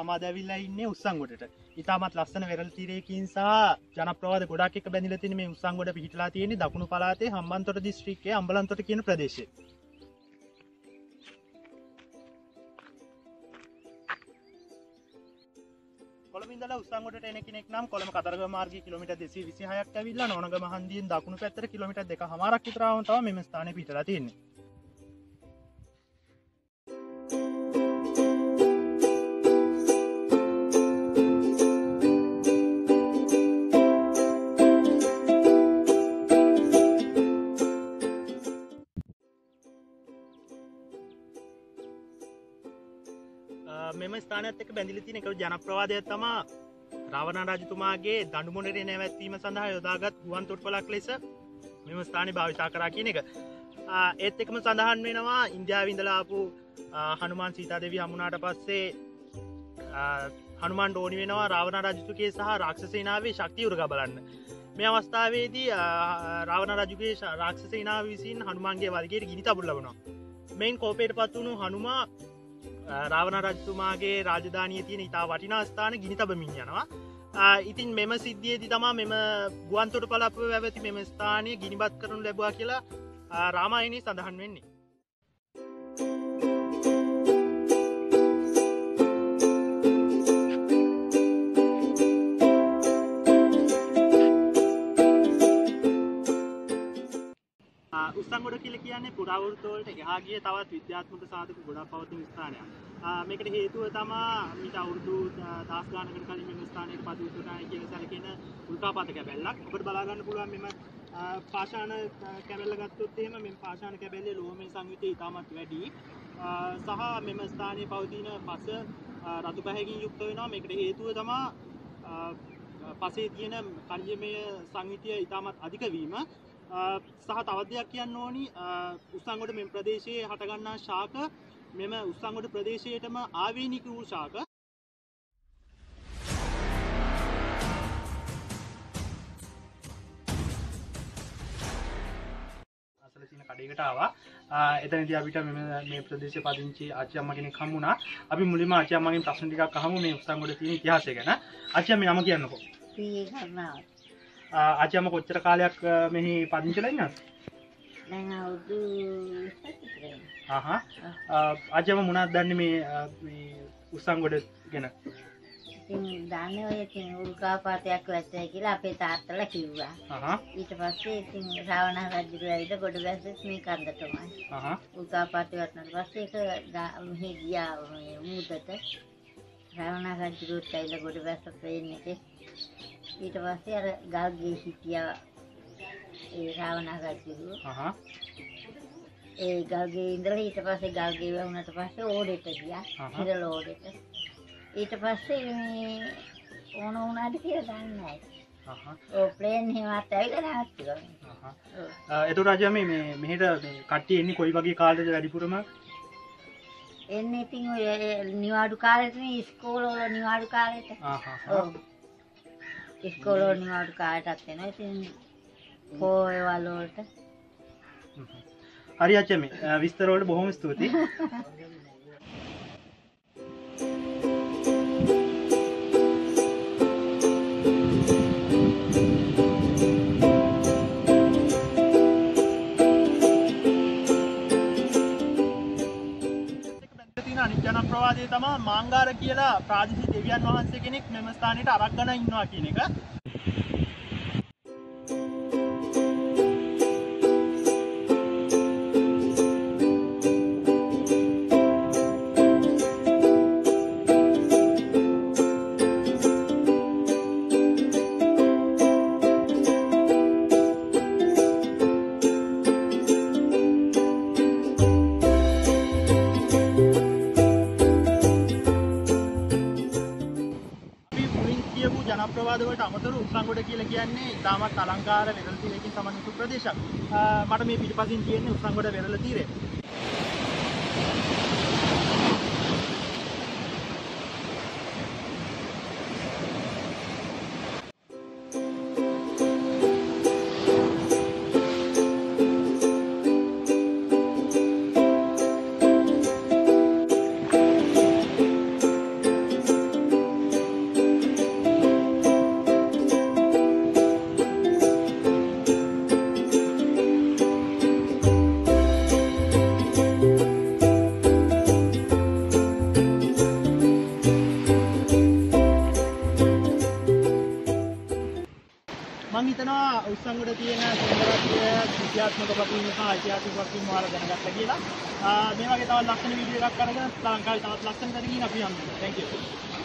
මම අද ඇවිල්ලා ඉන්නේ උස්සංගොඩට. ඉතාමත් ලස්සන වෙරළ තීරයකින් සහ ජනප්‍රවාද ගොඩක් එක්ක බැඳිලා තියෙන මේ උස්සංගොඩ පිහිටලා තියෙන්නේ දකුණු පළාතේ හම්බන්තොට දිස්ත්‍රික්කයේ අම්බලන්තොට කියන ප්‍රදේශයේ. කොළඹ ඉඳලා උස්සංගොඩට එන කෙනෙක් නම් කොළඹ කතරගම මාර්ගයේ කිලෝමීටර් 226ක් ඇවිල්ලා නෝනගම හන්දියෙන් දකුණු පැත්තට කිලෝමීටර් 2කමාරක් විතර ආවම තමයි මේ ස්ථානේ පිහිටලා තියෙන්නේ. මෙම ස්ථානයත් එක්ක බැඳිලා තියෙන එක ජනප්‍රවාදයක් තමයි රාවණ රජතුමාගේ දඬුමොනරේ නැවැත්වීම සඳහා යොදාගත් ගුවන් තොටුපළක් ලෙස මෙම ස්ථානේ භාවිතා කරා කියන එක. ඒත් එක්කම සඳහන් වෙනවා ඉන්දියාවේ ඉඳලා ආපු හනුමාන් සීතා දේවිය හමුනාට පස්සේ හනුමාන්ට ඕනි වෙනවා රාවණ රජතුගේ සහ රාක්ෂස සේනාවේ ශක්තිය උරගා බලන්න. මේ අවස්ථාවේදී රාවණ රජුගේ රාක්ෂස සේනාව විසින් හනුමාන්ගේ වල්ගයට ගිනි තබුරු ලබනවා. මෙයින් කෝපයටපත් වුණු හනුමා රාවණ රජතුමාගේ රාජධානියේ තියෙන ඉතා වටිනා ස්ථාන ගිනි තබමින් යනවා. ඉතින් මෙම සිද්ධියේදී තමයි මෙම ගුවන් තොටුපළ පැවති මෙම ස්ථානය ගිනිබත් කරනු ලැබුවා කියලා රාමායනයේ සඳහන් වෙන්නේ. උස්සංගොඩ කියලා කියන්නේ පුරාවෘත්ත වලට එහා ගිය තවත් විද්‍යාත්මක සාධක ගොඩක් පවතින ස්ථානයක්. මේකට හේතුව තමයි මීට අවුරුදු 10 ගානකට කලින් මෙම ස්ථානයේ පදිවුණායි කියලා සැලකෙන උල්කාපාත කැබැල්ලක්. ඔබට බලා ගන්න පුළුවන් මෙම පාෂාණ කැබැල්ල ගත්තොත් එහෙම මෙම පාෂාණ කැබැල්ලේ ලෝහමය සංයුතිය ඉතාමත් වැඩි. සහ මෙම ස්ථානයේ පවතින පස රතු පැහැකින් යුක්ත වෙනවා. මේකට හේතුව තමයි පසේ තියෙන කර්යමය සංයුතිය ඉතාමත් අධික වීම. සහ තවත් දෙයක් කියන්න ඕනි උස්සංගොඩ මෙම ප්‍රදේශයේ හටගන්නා ශාක මෙම උස්සංගොඩ ප්‍රදේශයේටම ආවේනික වූ ශාක. අසල තියෙන කඩේකට ආවා. එතනදී අපිට මේ ප්‍රදේශයේ පදිංචි ආච්චි අම්මා කෙනෙක් හම්බුණා. අපි මුලින්ම ආච්චි අම්මගෙන් ප්‍රශ්න ටිකක් අහමු මේ උස්සංගොඩ තියෙන ඉතිහාසය ගැන. ආච්චි අම්මේ නම කියන්නකෝ. ආච්චි අම්මා කොච්චර කාලයක් මෙහි පදිංචිලා ඉන්නවද? දැන් අවුරුදු 7ක්. ආච්චි අම්මා මොනවද දන්නේ මේ උස්සංගොඩ ගැන? ඉතින් දන්නේ ඔය ඉතින් උල්කාපාතයක් වැස්සයි කියලා අපේ තාත්තලා කිව්වා. ඊට පස්සේ ඉතින් රාවණ රජු ඇවිල්ලා ගොඩ වැස්සෙත් මේ කන්දටමයි. උල්කාපාතය වටනට පස්සේ ඒක මෙහි ගියා මේ මූදට. රාවණ රජුට ඇවිල්ලා ගොඩ වැස්ස ට්‍රේන් එකේ ඊට පස්සේ අර ගල්ගේ හිටියා ඒ රාවණ රජු. ඒ ගල්ගේ ඉඳලා ඊට පස්සේ ගල්ගේ වුණාට පස්සේ ඕඩෙට ගියා. හිරල ඕඩෙට. ඊට පස්සේ මේ ඕන වුණාට කියලා දන්නේ නැහැ. ඔව් ප්ලේන් එහෙමත් ඇවිල්ලා නැවතුණා. ඒතකොට රජා මේ මෙහෙට මේ කට්ටිය එන්නේ කොයි වගේ කාලෙද වැඩිපුරම? එන්නේ ඉතින් ඔය නිවාඩු කාලෙට නේ ඉස්කෝලවල නිවාඩු කාලෙට. ඔව්. ඉස්කෝලවල නිවාඩු කාලෙටත් එනවා. ඉතින් පොයවල වලට. හරි අච්චා මේ විස්තර වලට බොහොම ස්තුතියි. ජනප්‍රවාදයේ තමයි මාංගාර කියලා ප්‍රාදේශීය දෙවියන් වහන්සේ කෙනෙක් මෙම ස්ථානෙට අරගෙන ඉන්නවා කියන එක. ජනප්‍රවාද වලට අමතරව උස්සංගොඩ කියලා කියන්නේ ඉතාමත් අලංකාර වෙරළ තීරයකින් සමන්විත ප්‍රදේශයක්. මට මේ පිටපසින් තියෙන්නේ උස්සංගොඩ වෙරළ තීරය. සුන්දරත්වය විද්‍යාත්මක වශයෙන් සහ ඓතිහාසික වශයෙන් ඔයාලා දැනගත්තා කියලා. මේ වගේ තවත් ලස්සන වීඩියෝ එකක් අරගෙන ලංකාවේ තවත් ලස්සන තැනකින් අපි යමු. Thank you.